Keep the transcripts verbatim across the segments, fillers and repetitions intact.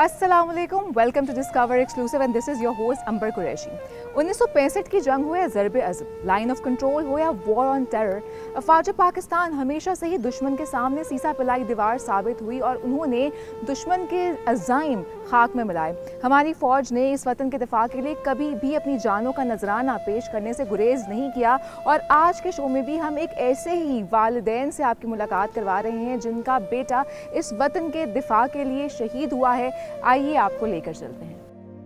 अस्सलामुअलैकुम, welcome to discover exclusive and this is your host Amber Qureshi. उन्नीस सौ पैंसठ की जंग हो या ज़रबे अज़ब, लाइन ऑफ कंट्रोल हो या वॉर ऑन टेरर, अफवाज पाकिस्तान हमेशा से ही दुश्मन के सामने सीसा पिलाई दीवार साबित हुई और उन्होंने दुश्मन के अज़ाइम खाक में मिलाए। हमारी फ़ौज ने इस वतन के दिफा के लिए कभी भी अपनी जानों का नजराना पेश करने से गुरेज नहीं किया और आज के शो में भी हम एक ऐसे ही वालिदैन से आपकी मुलाकात करवा रहे हैं जिनका बेटा इस वतन के दिफा के लिए शहीद हुआ है। आइए आपको लेकर चलते हैं।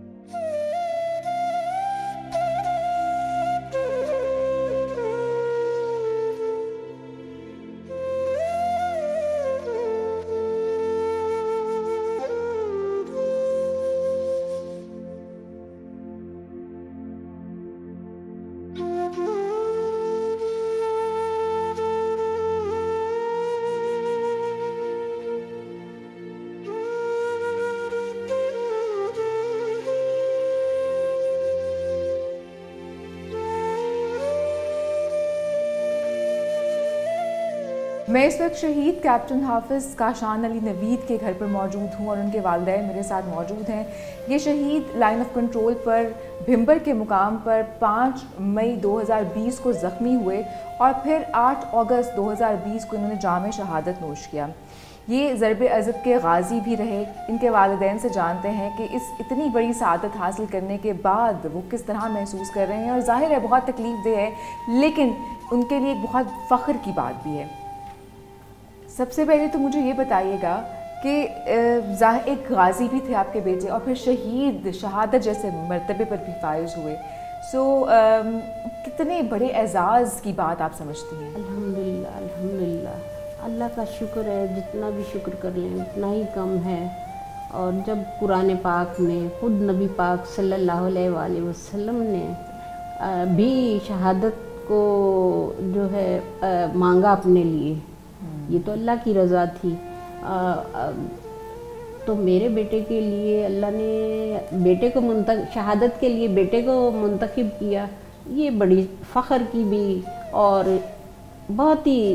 मैं इस वक्त शहीद कैप्टन हाफिज़ काशान अली नवीद के घर पर मौजूद हूँ और उनके वालिदैन मेरे साथ मौजूद हैं। ये शहीद लाइन ऑफ कंट्रोल पर भिम्बर के मुकाम पर पाँच मई दो हज़ार बीस को ज़ख्मी हुए और फिर आठ अगस्त दो हज़ार बीस को इन्होंने जाम शहादत नोश किया। ये ज़रबे अज़ब के गाज़ी भी रहे। इनके वालिदैन से जानते हैं कि इस इतनी बड़ी सआदत हासिल करने के बाद वो किस तरह महसूस कर रहे हैं और ज़ाहिर है बहुत तकलीफ़ दे है, लेकिन उनके लिए एक बहुत फ़ख्र की बात भी है। सबसे पहले तो मुझे ये बताइएगा कि एक गाजी भी थे आपके बेटे और फिर शहीद शहादत जैसे मर्तबे पर भी फाइज हुए। सो कितने बड़े एजाज़ की बात आप समझती हैं? अल्हम्दुलिल्लाह अल्हम्दुलिल्लाह, अल्लाह का शुक्र है, जितना भी शुक्र कर लें उतना ही कम है। और जब कुरान पाक में खुद नबी पाक सल्लल्लाहु अलैहि वसल्लम ने भी शहादत को जो है मांगा अपने लिए, ये तो अल्लाह की रज़ा थी। आ, आ, तो मेरे बेटे के लिए अल्लाह ने बेटे को मुंतख शहादत के लिए बेटे को मुंतखब किया, ये बड़ी फ़ख्र की भी और बहुत ही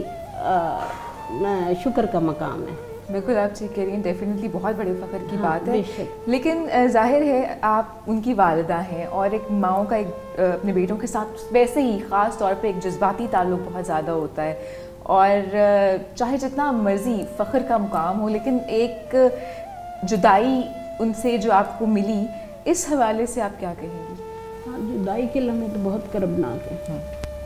आ, शुक्र का मकाम है। बिल्कुल आप ठीक कह रही हैं, डेफिनेटली बहुत बड़े फ़ख्र की हाँ, बात है। लेकिन ज़ाहिर है आप उनकी वालिदा हैं और एक माँओं का एक अपने बेटों के साथ वैसे ही ख़ास तौर पे एक जज्बाती ताल्लुक़ बहुत ज़्यादा होता है और चाहे जितना मर्ज़ी फ़ख्र का मुकाम हो, लेकिन एक जुदाई उनसे जो आपको मिली, इस हवाले से आप क्या कहेंगी? हाँ, जुदाई के लम्हे तो बहुत करबनाक है, हाँ।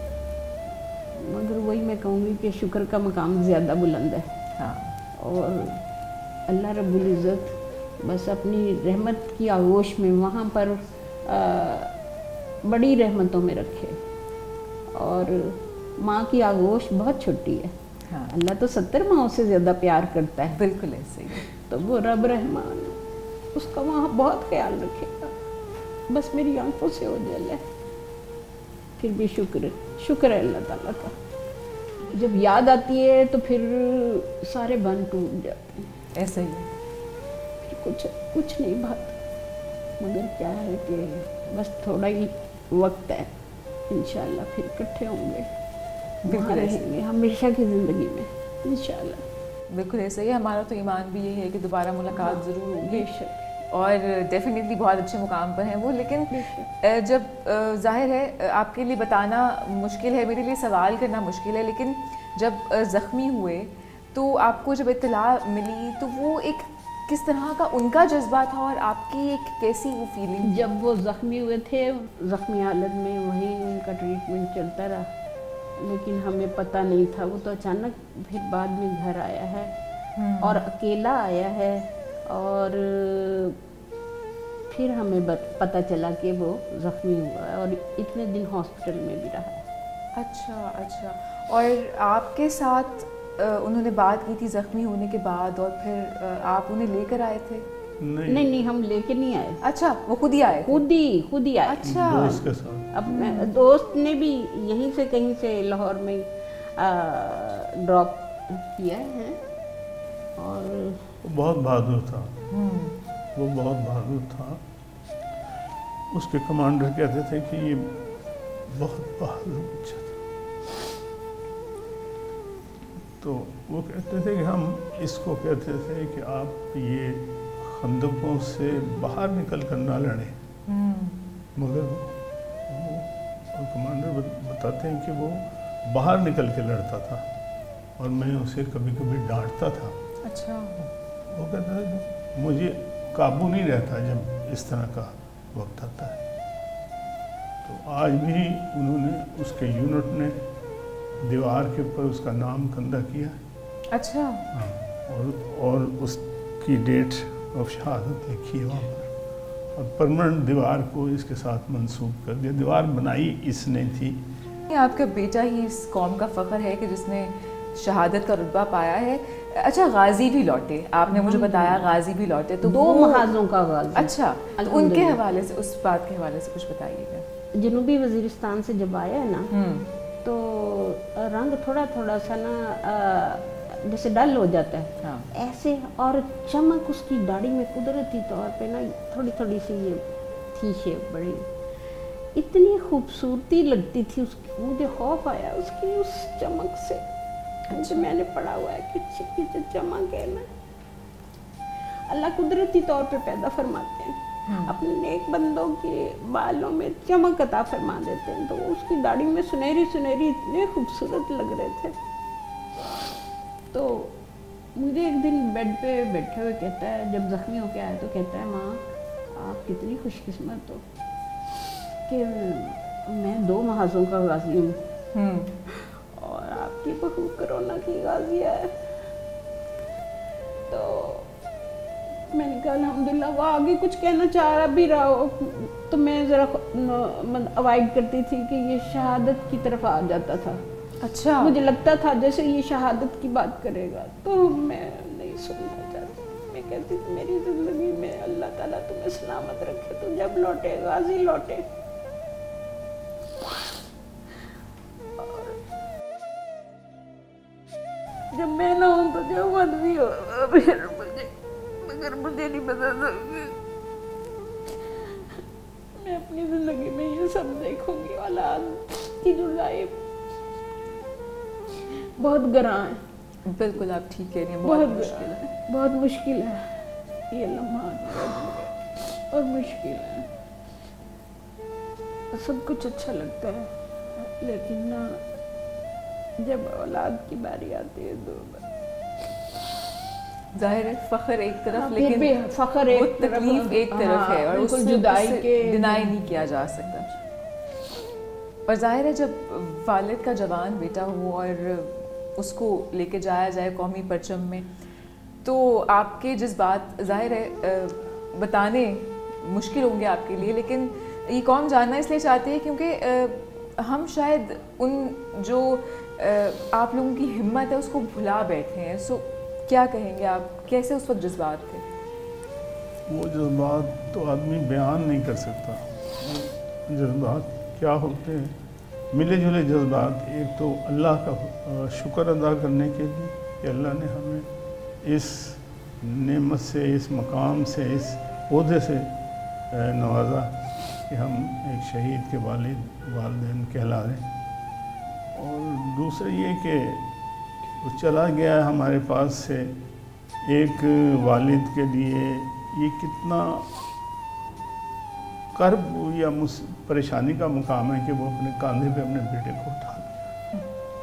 मगर वही मैं कहूँगी कि शुक्र का मकाम ज़्यादा बुलंद है, हाँ। और अल्लाह रब्बुल इज़्ज़त बस अपनी रहमत की आगोश में वहाँ पर आ, बड़ी रहमतों में रखे। और माँ की आगोश बहुत छोटी है, हाँ। अल्लाह तो सत्तर माँओं से ज़्यादा प्यार करता है। बिल्कुल ऐसे ही। तो वो रब रहमान उसका वहाँ बहुत ख्याल रखेगा। बस मेरी आंखों से ओझल है, फिर भी शुक्र शुक्र है अल्लाह ताला का। जब याद आती है तो फिर सारे बन टूट जाते हैं। ऐसा ही है, फिर कुछ कुछ नहीं बात, मगर क्या है कि बस थोड़ा ही वक्त है, इंशाल्लाह फिर इकट्ठे होंगे, रहेंगे हमेशा की ज़िंदगी में इंशाल्लाह। बिल्कुल ऐसा ही, हमारा तो ईमान भी यही है कि दोबारा मुलाकात ज़रूर होगी और डेफिनेटली बहुत अच्छे मुकाम पर हैं वो। लेकिन जब ज़ाहिर है आपके लिए बताना मुश्किल है, मेरे लिए सवाल करना मुश्किल है, लेकिन जब ज़ख्मी हुए तो आपको जब इत्तला मिली तो वो एक किस तरह का उनका जज्बा था और आपकी एक कैसी वो फीलिंग? जब वो ज़ख्मी हुए थे, ज़ख्मी हालत में वहीं उनका ट्रीटमेंट चलता रहा, लेकिन हमें पता नहीं था। वो तो अचानक फिर बाद में घर आया है और अकेला आया है और फिर हमें पता चला कि वो ज़ख्मी हुआ है और इतने दिन हॉस्पिटल में भी रहा। अच्छा अच्छा। और आपके साथ उन्होंने बात की थी ज़ख्मी होने के बाद और फिर आप उन्हें लेकर आए थे? नहीं नहीं, नहीं हम लेके नहीं आए। अच्छा, वो खुद ही आए? खुद ही खुद ही आए। अच्छा, दोस्त के साथ। अपने दोस्त ने भी यहीं से कहीं से लाहौर में ड्रॉप किया है और बहुत बहादुर था, वो बहुत बहादुर था। उसके कमांडर कहते थे कि ये बहुत बहादुर बच्चा था। तो वो कहते थे कि हम इसको कहते थे कि आप ये खंदकों से बाहर निकल कर ना लड़े, मगर वो, वो और कमांडर बताते हैं कि वो बाहर निकल के लड़ता था और मैं उसे कभी कभी डांटता था। अच्छा। वो कहता था मुझे काबू नहीं रहता जब इस तरह का वक्त आता है। तो आज भी उन्होंने, उसके यूनिट ने दीवार के ऊपर उसका नाम कंधा किया। अच्छा। हाँ, और और उसकी डेट ऑफ शहादत लिखी है वहाँ पर, और परमानेंट दीवार को इसके साथ मंसूब कर दिया। दीवार बनाई इसने थी। आपका बेटा ही इस कौम का फ़ख्र है कि जिसने शहादत का रुतबा पाया है। अच्छा, गाजी भी लौटे, आपने मुझे बताया गाजी भी लौटे, तो दो महाजों का गाजी। अच्छा, तो उनके हवाले से, उस बात के हवाले से कुछ बताइएगा। जनूबी वजीरिस्तान से जब आया है ना, तो रंग थोड़ा थोड़ा सा ना जैसे डल हो जाता है। हाँ। ऐसे, और चमक उसकी दाढ़ी में कुदरती तौर पे ना थोड़ी थोड़ी सी ये थी शेप, बड़ी इतनी खूबसूरती लगती थी उसकी। मुझे खौफ आया उसकी उस चमक से। अच्छा। मैंने पढ़ा हुआ है कि चिक्की जो चमक है ना, अल्लाह कुदरती तौर पे पैदा फरमाते हैं, अपने नेक बंदों के बालों में चमक अता फरमा देते हैं। तो उसकी दाढ़ी में सुनहरी सुनहरी इतने खूबसूरत लग रहे थे। तो मुझे एक दिन बेड पे बैठे हुए कहता है, जब जख्मी होके आया तो कहता है, माँ आप कितनी खुशकिस्मत हो कि मैं दो महाजों का गाजी हूँ और आपकी बहू कोरोना की गाजी है। तो मैंने कहा अल्हम्दुलिल्लाह। वो आगे कुछ कहना चाह भी रहा हो तो मैं ज़रा अवॉइड करती थी कि ये शहादत की तरफ आ जाता था। अच्छा। मुझे लगता था जैसे ये शहादत की बात करेगा, तो मैं नहीं सुनना चाहती। मैं कहती थी मेरी ज़िंदगी में अल्लाह ताला तुम्हें सलामत रखे, तो जब लौटे गाजी लौटे। जब मैं ना हूँ तो जो मत भी हो, फिर मुझे, मगर मुझे नहीं पता था मैं अपनी ज़िंदगी में ये सब देखूंगी। औलाद की जुदाई बहुत गरां है। बिल्कुल, आप ठीक कह रही हैं, बहुत मुश्किल है, बहुत मुश्किल है ये लम्हात, और मुश्किल है। सब कुछ अच्छा लगता है, लेकिन ना जब औलाद की बारी आती है तो जाहिर है फ़ख्र एक तरफ, हाँ, लेकिन फ़ख्र एक तरफ, तकलीफ एक तरफ हाँ, है, और बिल्कुल उससे जुदाई के डिनाई नहीं किया जा सकता। और जाहिर है जब वालिद का जवान बेटा हो और उसको लेके जाया जाए कौमी परचम में, तो आपके जज्बात जाहिर है बताने मुश्किल होंगे आपके लिए, लेकिन ये कौम जानना इसलिए चाहती है क्योंकि हम शायद उन जो आप लोगों की हिम्मत है उसको भुला बैठे हैं। सो क्या कहेंगे आप, कैसे उस वक्त जज्बात थे? वो जज्बात तो आदमी बयान नहीं कर सकता। जज्बात क्या होते हैं, मिले जुले जज्बात। एक तो अल्लाह का शुक्र अदा करने के लिए कि अल्लाह ने हमें इस नेमत से, इस मकाम से, इस ओहदे से नवाजा कि हम एक शहीद के वालिद वालिदैन कहला रहे हैं। और दूसरा ये कि वो चला गया है हमारे पास से। एक वालिद के लिए ये कितना कर्ब या परेशानी का मुकाम है कि वो अपने कंधे पे अपने बेटे को उठा लिया।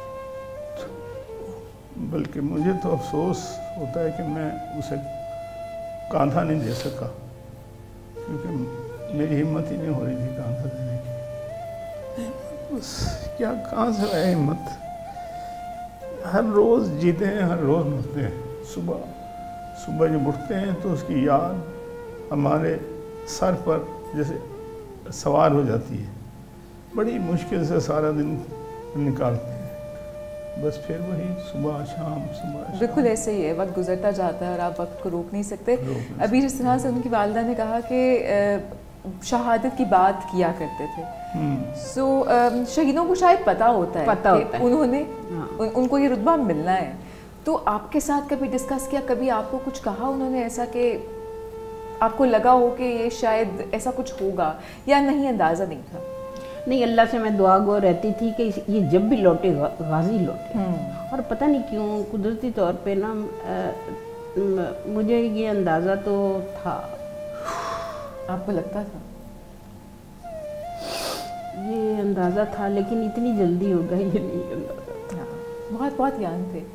तो बल्कि मुझे तो अफसोस होता है कि मैं उसे कांधा नहीं दे सका, क्योंकि मेरी हिम्मत ही नहीं हो रही थी कांधा देने की। बस क्या, कहाँ से आए हिम्मत। हर रोज़ जीते हैं, हर रोज़ मरते हैं। सुबह सुबह जब उठते हैं तो उसकी याद हमारे सर पर जैसे सवार हो जाती है। बड़ी मुश्किल से सारा दिन निकालते हैं, बस फिर वही सुबह शाम सुबह शाम। बिल्कुल ऐसे ही है, वक्त गुजरता जाता है और आप वक्त को रोक नहीं सकते। रोक नहीं अभी जिस तरह से उनकी वालिदा ने कहा कि शहादत की बात किया करते थे, सो so, शहीदों को शायद पता होता है पता कि होता है। उन्होंने हाँ। उन, उनको ये रुतबा मिलना है। तो आपके साथ कभी डिस्कस किया, कभी आपको कुछ कहा उन्होंने ऐसा कि आपको लगा हो कि ये शायद ऐसा कुछ होगा, या नहीं अंदाज़ा नहीं था? नहीं, अल्लाह से मैं दुआ गो रहती थी कि ये जब भी लौटे गाजी लौटे। और पता नहीं क्यों कुदरती तौर पे ना مجھے یہ اندازہ تو تھا. آپ کو لگتا تھا؟ یہ اندازہ تھا لیکن اتنی جلدی ہوگا یہ نہیں اندازہ. ہاں بہت بہت ینگ تھے.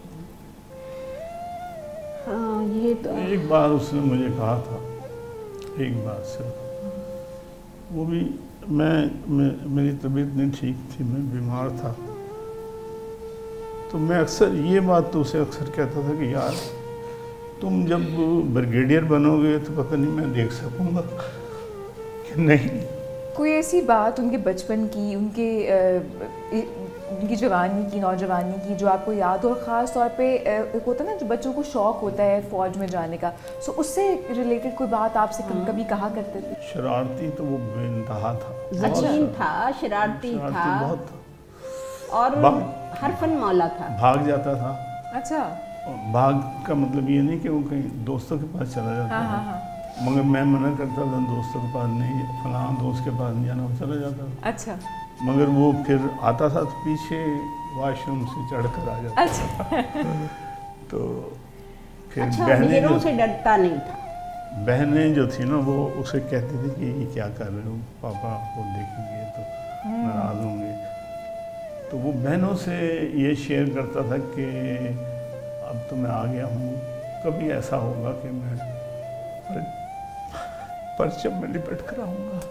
ہاں یہ تو ایک بار اس نے مجھے کہا تھا، ایک بار صرف، وہ بھی میں میری طبیعت نہیں ٹھیک تھی، میں بیمار تھا، تو میں اکثر یہ بات تو اسے اکثر کہتا تھا کہ یار تم جب بریگیڈیئر بنو گے تو پتہ نہیں میں دیکھ سکوں گا کہ نہیں. کوئی ایسی بات ان کے بچپن کی، ان کے ان کی جوانی کی، نوجوانی کی جو آپ کو یاد ہو، اور خاص طور پہ ایک ہوتا ہے نا جو بچوں کو شوق ہوتا ہے فوج میں جانے کا، سو اس سے ریلیٹڈ کوئی بات آپ سے کبھی کہا کرتے تھے؟ شرارتی تو وہ بے انتہا تھا، ذہین تھا، شرارتی تھا، بہت تھا، اور ہر فن مولا تھا. بھاگ جاتا تھا. اچھا. بھاگ کا مطلب یہ نہیں کہ وہ کہیں دوستوں کے پاس چلا جاتا تھا، مگر میں منع کرتا تھا دوستوں کے پاس نہیں، فلاں دوست کے پاس نہیں جانا، وہ چلا جاتا تھا. اچھا. مگر وہ پھر آتا تھا تو پیچھے واش روم سے چڑھ کر آ جاتا. اچھا. تو پھر اچھا بہنیں جو سے ڈرتا نہیں تھا. بہنیں جو تھی نا وہ اسے کہتی تھی کہ یہ کیا کر رہے ہو، پاپا کو دیکھیں گے تو ناراض ہوں گے. تو وہ بہنوں سے یہ شیئر کرتا تھا کہ اب تو میں آ گیا ہوں، کبھی ایسا ہوگا کہ میں پرچم میں لپٹ کر آؤں گا.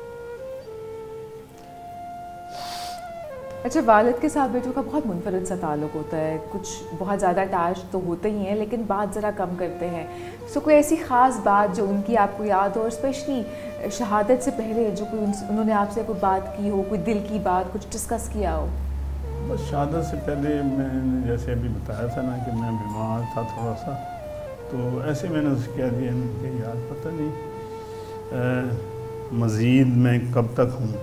اچھا، والد کے ساتھ بیٹوں کا بہت منفرد سا تعلق ہوتا ہے، کچھ بہت زیادہ اٹیچ تو ہوتے ہی ہیں لیکن بات ذرا کم کرتے ہیں. سو کوئی ایسی خاص بات جو ان کی آپ کو یاد ہو، اور اسپیشلی شہادت سے پہلے جو کوئی انہوں نے آپ سے کوئی بات کی ہو، کوئی دل کی بات کچھ ڈسکس کیا ہو؟ بس شہادت سے پہلے میں نے جیسے ابھی بتایا تھا نا کہ میں بیمار تھا تھوڑا سا، تو ایسے میں نے اسے کہہ دیا کہ یار پتہ نہیں مزید میں کب تک ہوں،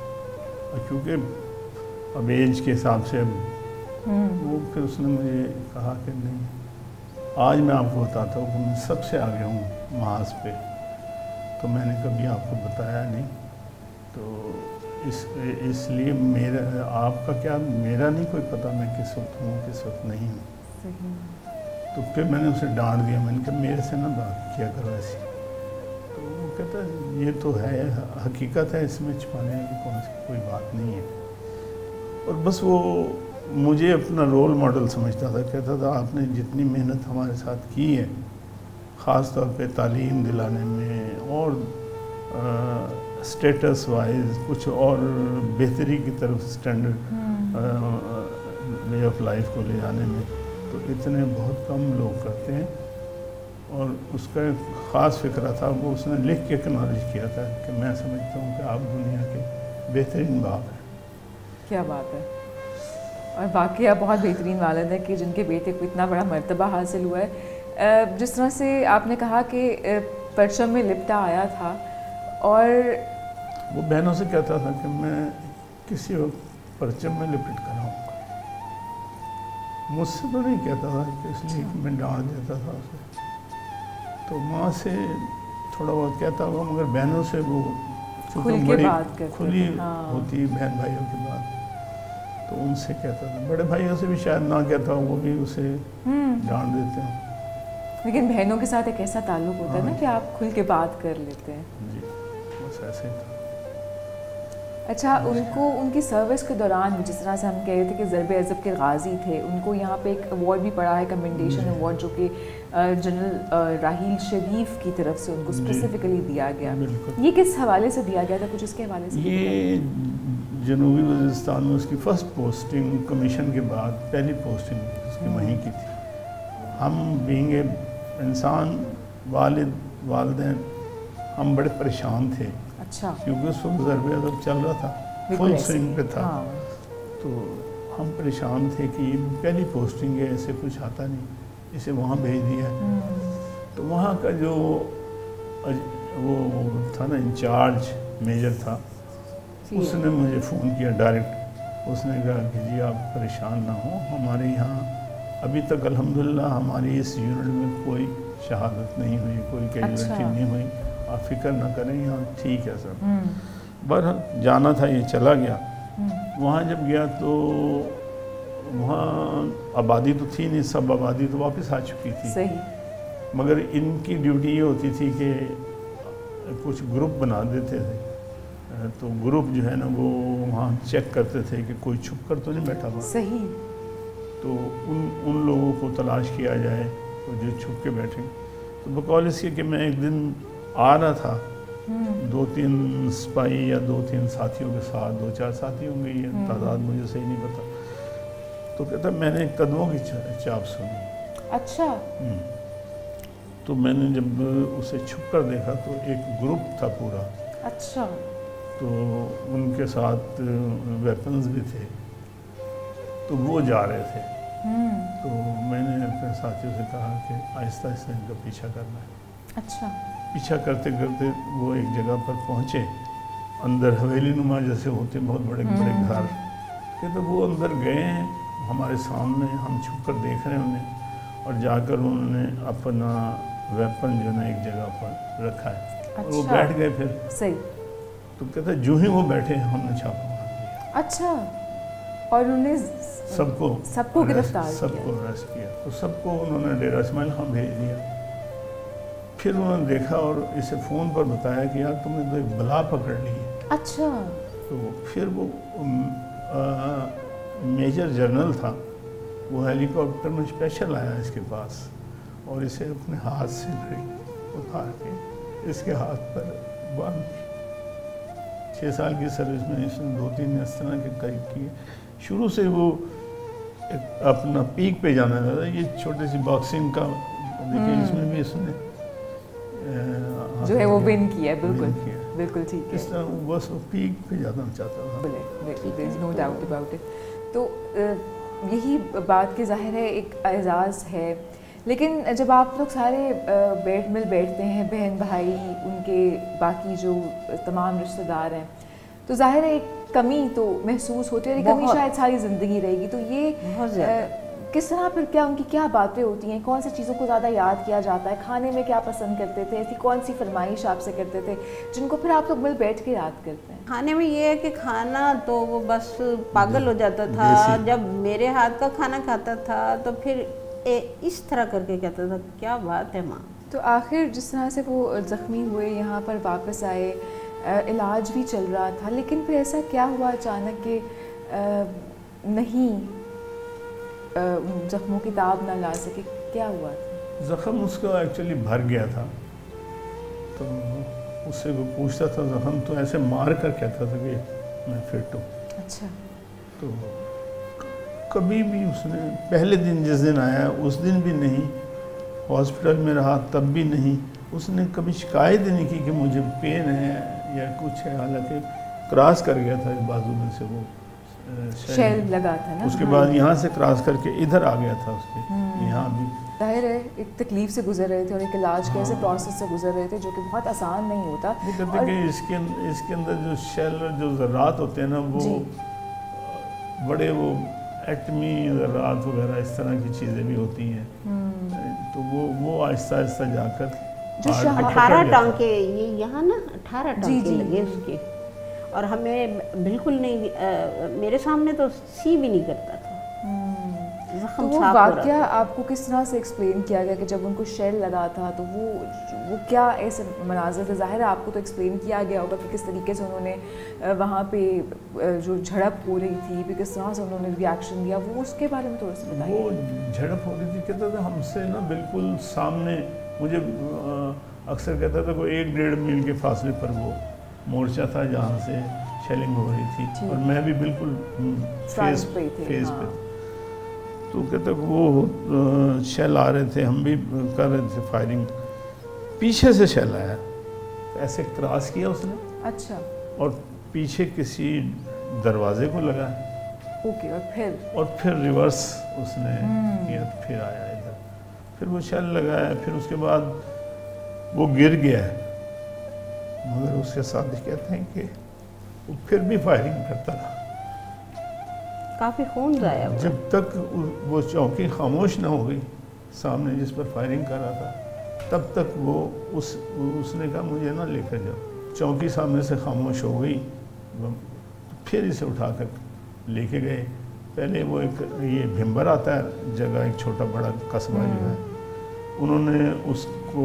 کیونکہ اب ایج کے حساب سے اب وہ پھر اس نے مجھے کہا کہ نہیں، آج میں آپ کو بتاتا ہوں کہ میں سب سے آگے ہوں محاذ پہ، تو میں نے کبھی آپ کو بتایا نہیں، تو اس اس لیے میرا آپ کا کیا، میرا نہیں کوئی پتہ میں کس وقت ہوں کس وقت نہیں ہوں. تو پھر میں نے اسے ڈانٹ دیا، میں نے کہا میرے سے نہ بات کیا کرو ایسی. تو وہ کہتا ہے یہ تو ہے حقیقت ہے، اس میں چھپانے کی کون سی کوئی بات نہیں ہے. اور بس وہ مجھے اپنا رول ماڈل سمجھتا تھا، کہتا تھا آپ نے جتنی محنت ہمارے ساتھ کی ہے، خاص طور پہ تعلیم دلانے میں اور اسٹیٹس وائز کچھ اور بہتری کی طرف اسٹینڈرڈ وے آف لائف کو لے جانے میں، تو اتنے بہت کم لوگ کرتے ہیں. اور اس کا ایک خاص فکرہ تھا، وہ اس نے لکھ کے اکنالج کیا تھا کہ میں سمجھتا ہوں کہ آپ دنیا کے بہترین باپ ہیں. کیا بات ہے. اور واقعی آپ بہت بہترین والد ہیں کہ جن کے بیٹے کو اتنا بڑا مرتبہ حاصل ہوا ہے. جس طرح سے آپ نے کہا کہ پرچم میں لپٹا آیا تھا، اور وہ بہنوں سے کہتا تھا کہ میں کسی وقت پرچم میں لپٹ کر آؤں گا. مجھ سے تو نہیں کہتا تھا کہ اس لیے کہ میں ڈانٹ دیتا تھا اسے، تو ماں سے تھوڑا بہت کہتا ہوگا، مگر بہنوں سے وہ کھل کے بات کرتے، کھلی ہوتی بہن بھائیوں کی بات، تو ان سے کہتا تھا. بڑے بھائیوں سے بھی شاید نہ کہتا ہوں، وہ بھی اسے ڈانٹ دیتے ہیں. لیکن بہنوں کے ساتھ ایک ایسا تعلق ہوتا ہے نا کہ آپ کھل کے بات کر لیتے ہیں. جی بس ایسے ہی تھا. اچھا، ان کو ان کی سروس کے دوران جس طرح سے ہم کہہ رہے تھے کہ ضرب عضب کے غازی تھے، ان کو یہاں پہ ایک ایوارڈ بھی پڑا ہے، کمنڈیشن ایوارڈ، جو کہ جنرل راحیل شریف کی طرف سے ان کو اسپیسیفکلی دیا گیا. یہ کس حوالے سے دیا گیا تھا، کچھ اس کے حوالے سے؟ یہ جنوبی وزیرستان میں اس کی فرسٹ پوسٹنگ کمیشن کے بعد پہلی پوسٹنگ اس کی وہیں کی تھی. ہم بینگ اے انسان، والد والدین، ہم بڑے پریشان تھے. اچھا. کیونکہ اس وقت ضرب عضب چل رہا تھا، فل سوئنگ پہ تھا. تو ہم پریشان تھے کہ یہ پہلی پوسٹنگ ہے، ایسے کچھ آتا نہیں، اسے وہاں بھیج دیا. تو وہاں کا جو وہ تھا نا انچارج میجر تھا، اس نے مجھے فون کیا ڈائریکٹ. اس نے کہا کہ جی آپ پریشان نہ ہوں، ہمارے یہاں ابھی تک الحمدللہ ہماری اس یونٹ میں کوئی شہادت نہیں ہوئی، کوئی کیجویلٹی نہیں ہوئی، آپ فکر نہ کریں، یہاں ٹھیک ہے سب. بہرحال جانا تھا، یہ چلا گیا. وہاں جب گیا تو وہاں آبادی تو تھی نہیں، سب آبادی تو واپس آ چکی تھی. صحیح. مگر ان کی ڈیوٹی یہ ہوتی تھی کہ کچھ گروپ بنا دیتے تھے، تو گروپ جو ہے نا وہ وہاں چیک کرتے تھے کہ کوئی چھپ کر تو نہیں بیٹھا ہوا، صحیح، تو ان ان لوگوں کو تلاش کیا جائے تو جو چھپ کے بیٹھیں۔ تو بقول اس کے کہ میں ایک دن آ رہا تھا دو تین سپاہی یا دو تین ساتھیوں کے ساتھ، دو چار ساتھی ہوں گے، یہ تعداد مجھے صحیح نہیں پتا، تو کہتا میں نے قدموں کی چاپ سنی۔ اچھا، تو میں نے جب اسے چھپ کر دیکھا تو ایک گروپ تھا پورا، اچھا، تو ان کے ساتھ ویپنز بھی تھے، تو وہ جا رہے تھے، تو میں نے اپنے ساتھیوں سے کہا کہ آہستہ آہستہ ان کا پیچھا کرنا ہے۔ اچھا، پیچھا کرتے کرتے وہ ایک جگہ پر پہنچے، اندر حویلی نما جیسے ہوتے بہت بڑے بڑے گھر، کہ تو وہ اندر گئے ہیں ہمارے سامنے، ہم چھپ کر دیکھ رہے ہیں انہیں، اور جا کر انہوں نے اپنا ویپن جو ہے ایک جگہ پر رکھا ہے، اور وہ بیٹھ گئے پھر۔ صحیح۔ تو کہتا جو ہی وہ بیٹھے ہم نے چھاپا مار دیا۔ اچھا، اور انہوں نے سب کو سب کو گرفتار سب کو اریسٹ کیا، تو سب کو انہوں نے ڈیرہ اسماعیل خان بھیج دیا۔ پھر انہوں نے دیکھا اور اسے فون پر بتایا کہ یار تم نے تو ایک بلا پکڑ لی ہے۔ اچھا، تو پھر وہ میجر جنرل تھا، وہ ہیلی کاپٹر میں اسپیشل آیا اس کے پاس، اور اسے اپنے ہاتھ سے اتار کے اس کے ہاتھ پر باندھ، چھ سال کی سروس میں اس نے دو تین اس طرح کے قریب کیے۔ شروع سے وہ اپنا پیک پہ جانا تھا، یہ چھوٹی سی باکسنگ کا دیکھیں، اس میں بھی اس نے جو ہے وہ ون کیا، بالکل بالکل ٹھیک ہے، اس طرح بس وہ پیک پہ جانا چاہتا تھا۔ there is no doubt about it۔ تو یہی بات کہ ظاہر ہے ایک اعزاز ہے، لیکن جب آپ لوگ سارے بیٹھ مل بیٹھتے ہیں، بہن بھائی، ان کے باقی جو تمام رشتہ دار ہیں، تو ظاہر ہے ایک کمی تو محسوس ہوتی ہے، اور کمی شاید ساری زندگی رہے گی۔ تو یہ کس طرح پھر کیا ان کی کیا باتیں ہوتی ہیں، کون سی چیزوں کو زیادہ یاد کیا جاتا ہے، کھانے میں کیا پسند کرتے تھے، ایسی کون سی فرمائش آپ سے کرتے تھے جن کو پھر آپ لوگ مل بیٹھ کے یاد کرتے ہیں؟ کھانے میں یہ ہے کہ کھانا تو وہ بس پاگل ہو جاتا تھا، جب میرے ہاتھ کا کھانا کھاتا تھا تو پھر اس طرح کر کے کہتا تھا کیا بات ہے ماں۔ تو آخر جس طرح سے وہ زخمی ہوئے، یہاں پر واپس آئے، علاج بھی چل رہا تھا، لیکن پھر ایسا کیا ہوا اچانک کہ نہیں زخموں کی تاب نہ لا سکے، کیا ہوا تھا؟ زخم اس کا ایکچولی بھر گیا تھا، تو اس سے وہ پوچھتا تھا زخم تو ایسے مار کر کہتا تھا کہ میں فٹ ہوں۔ اچھا، تو کبھی بھی اس نے پہلے دن جس دن آیا اس دن بھی نہیں، ہاسپٹل میں رہا تب بھی نہیں، اس نے کبھی شکایت نہیں کی کہ مجھے پین ہے یا کچھ ہے، حالانکہ کراس کر گیا تھا بازو میں سے، وہ شیل لگا تھا نا، اس کے بعد یہاں سے کراس کر کے ادھر آ گیا تھا، اس کے یہاں بھی ظاہر ہے ایک تکلیف سے گزر رہے تھے اور ایک علاج کے ایسے پروسیس سے گزر رہے تھے جو کہ بہت آسان نہیں ہوتا۔ وہ کہتے کہ اس کے اس کے اندر جو شیل جو ذرات ہوتے ہیں نا، وہ بڑے وہ ایٹمی ذرات وغیرہ اس طرح کی چیزیں بھی ہوتی ہیں، تو وہ وہ آہستہ آہستہ جا کر اٹھارہ ٹانکے، یہ یہاں نا اٹھارہ ٹانکے لگے اس کے، اور ہمیں بالکل نہیں، میرے سامنے تو سی بھی نہیں کرتا تھا۔ تو وہ واقعہ آپ کو کس طرح سے ایکسپلین کیا گیا کہ جب ان کو شیل لگا تھا تو وہ وہ کیا ایسے مناظر تھے؟ ظاہر ہے آپ کو تو ایکسپلین کیا گیا ہوگا کہ کس طریقے سے انہوں نے وہاں پہ جو جھڑپ ہو رہی تھی پھر کس طرح سے انہوں نے ریاکشن دیا، وہ اس کے بارے میں تھوڑا سا بتائیے۔ وہ جھڑپ ہو رہی تھی، کہتا تھا ہم سے نا بالکل سامنے، مجھے اکثر کہتا تھا کوئی ایک ڈیڑھ میل کے فاصلے پر وہ مورچہ تھا جہاں سے شیلنگ ہو رہی تھی، اور میں بھی بالکل فیس پہ فیس پہ تو کہتا وہ شیل آ رہے تھے، ہم بھی کر رہے تھے فائرنگ، پیچھے سے شیل آیا، ایسے کراس کیا اس نے، اچھا، اور پیچھے کسی دروازے کو لگا، اوکے، اور پھر اور پھر ریورس اس نے کیا، پھر آیا ادھر، پھر وہ شیل لگایا، پھر اس کے بعد وہ گر گیا ہے، مگر اس کے ساتھ کہتے ہیں کہ وہ پھر بھی فائرنگ کرتا رہا، کافی خون ضائع ہوا، جب تک وہ چوکی خاموش نہ ہو گئی سامنے جس پر فائرنگ کر رہا تھا، تب تک وہ اس اس نے کہا مجھے نہ لے کر جاؤ، چوکی سامنے سے خاموش ہو گئی، پھر اسے اٹھا کر لے کے گئے، پہلے وہ ایک یہ بھمبر آتا ہے جگہ، ایک چھوٹا بڑا قصبہ جو ہے، انہوں نے اس کو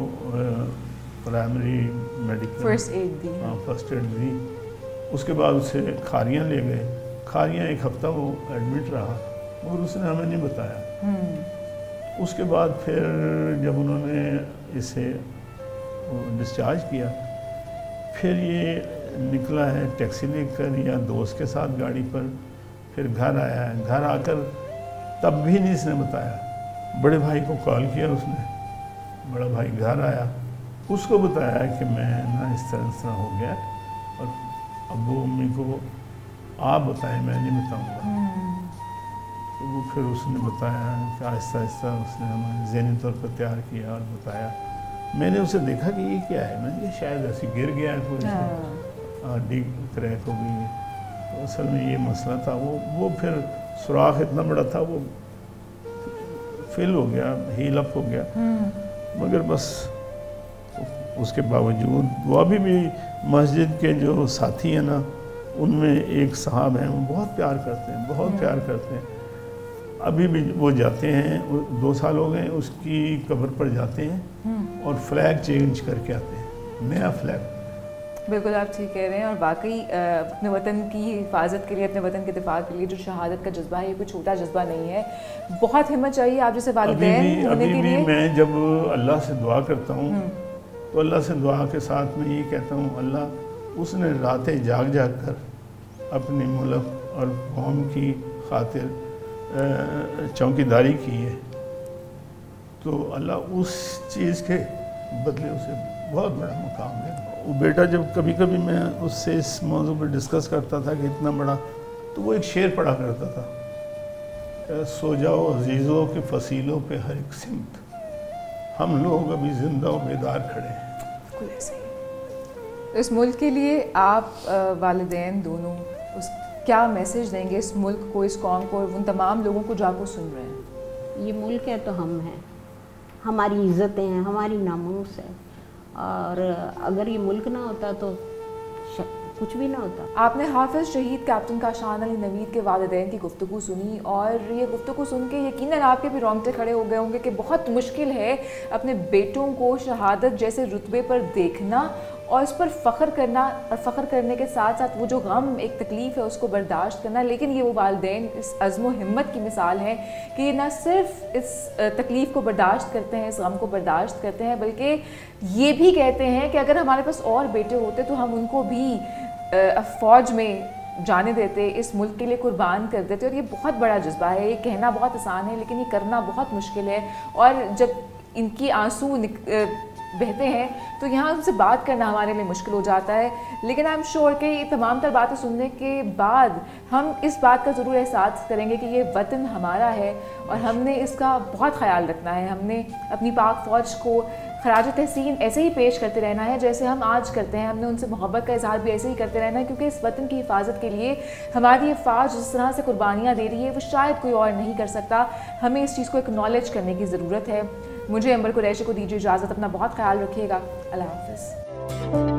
پرائمری میڈیکل فرسٹ ایڈ دی ہاں فرسٹ ایڈ دی. اس کے بعد اسے کھاریاں لے گئے. کھاریاں ایک ہفتہ وہ ایڈمٹ رہا مگر اس نے ہمیں نہیں بتایا. اس کے بعد پھر جب انہوں نے اسے ڈسچارج کیا پھر یہ نکلا ہے ٹیکسی لے کر یا دوست کے ساتھ گاڑی پر, پھر گھر آیا ہے. گھر آ کر تب بھی نہیں اس نے بتایا. بڑے بھائی کو کال کیا اس نے, بڑا بھائی گھر آیا, اس کو بتایا کہ میں نا اس طرح اس طرح ہو گیا اور ابو امی کو آپ بتائیں میں نہیں بتاؤں گا. تو وہ پھر اس نے بتایا کہ آہستہ آہستہ اس نے ہمیں ذہنی طور پر تیار کیا اور بتایا. میں نے اسے دیکھا کہ یہ کیا ہے, میں نے کہا شاید ایسے گر گیا ہے کوئی ہڈی کریک ہو گئی. تو اصل میں یہ مسئلہ تھا. وہ وہ پھر سوراخ اتنا بڑا تھا وہ فل ہو گیا, ہیل اپ ہو گیا. مگر بس اس کے باوجود وہ ابھی بھی مسجد کے جو ساتھی ہیں نا ان میں ایک صاحب ہیں, وہ بہت پیار کرتے ہیں, بہت پیار کرتے ہیں. ابھی بھی وہ جاتے ہیں, دو سال ہو گئے اس کی قبر پر جاتے ہیں اور فلیگ چینج کر کے آتے ہیں, نیا فلیگ. بالکل آپ ٹھیک کہہ رہے ہیں. اور واقعی اپنے وطن کی حفاظت کے لیے, اپنے وطن کے دفاع کے لیے جو شہادت کا جذبہ ہے یہ کوئی چھوٹا جذبہ نہیں ہے. بہت ہمت چاہیے آپ جیسے والدین ہونے کے لیے. میں جب اللہ سے دعا کرتا ہوں تو اللہ سے دعا کے ساتھ میں یہ کہتا ہوں اللہ اس نے راتیں جاگ جاگ کر اپنی ملک اور قوم کی خاطر چوکی داری کی ہے, تو اللہ اس چیز کے بدلے اسے بہت بڑا مقام دے. وہ بیٹا جب کبھی کبھی میں اس سے اس موضوع پہ ڈسکس کرتا تھا کہ اتنا بڑا, تو وہ ایک شعر پڑھا کرتا تھا, سو جاؤ عزیزوں کے فصیلوں پہ ہر ایک سمت, ہم لوگ ابھی زندہ و بیدار کھڑے ہیں. بالکل ایسے ہی. اس ملک کے لیے آپ والدین دونوں اس کیا میسیج دیں گے اس ملک کو, اس قوم کو, ان تمام لوگوں کو جو آپ کو سن رہے ہیں؟ یہ ملک ہے تو ہم ہیں, ہماری عزتیں ہیں, ہماری ناموس ہے, اور اگر یہ ملک نہ ہوتا تو کچھ بھی نہ ہوتا. آپ نے حافظ شہید کیپٹن کاشان علی نوید کے والدین کی گفتگو سنی, اور یہ گفتگو سن کے یقیناً آپ کے بھی رونگٹے کھڑے ہو گئے ہوں گے کہ بہت مشکل ہے اپنے بیٹوں کو شہادت جیسے رتبے پر دیکھنا اور اس پر فخر کرنا, اور فخر کرنے کے ساتھ ساتھ وہ جو غم ایک تکلیف ہے اس کو برداشت کرنا. لیکن یہ وہ والدین اس عزم و ہمت کی مثال ہیں کہ یہ نہ صرف اس تکلیف کو برداشت کرتے ہیں, اس غم کو برداشت کرتے ہیں, بلکہ یہ بھی کہتے ہیں کہ اگر ہمارے پاس اور بیٹے ہوتے تو ہم ان کو بھی فوج میں جانے دیتے, اس ملک کے لیے قربان کر دیتے. اور یہ بہت بڑا جذبہ ہے. یہ کہنا بہت آسان ہے لیکن یہ کرنا بہت مشکل ہے. اور جب ان کی آنسو بہتے ہیں تو یہاں ان سے بات کرنا ہمارے لیے مشکل ہو جاتا ہے. لیکن آئی ایم شیور کہ یہ تمام تر باتیں سننے کے بعد ہم اس بات کا ضرور احساس کریں گے کہ یہ وطن ہمارا ہے اور ہم نے اس کا بہت خیال رکھنا ہے. ہم نے اپنی پاک فوج کو خراج تحسین ایسے ہی پیش کرتے رہنا ہے جیسے ہم آج کرتے ہیں. ہم نے ان سے محبت کا اظہار بھی ایسے ہی کرتے رہنا ہے, کیونکہ اس وطن کی حفاظت کے لیے ہماری یہ فوج جس طرح سے قربانیاں دے رہی ہے وہ شاید کوئی اور نہیں کر سکتا. ہمیں اس چیز کو ایکنالج کرنے کی ضرورت ہے. مجھے امبر قریشی کو دیجیے اجازت. اپنا بہت خیال رکھیے گا. اللہ حافظ.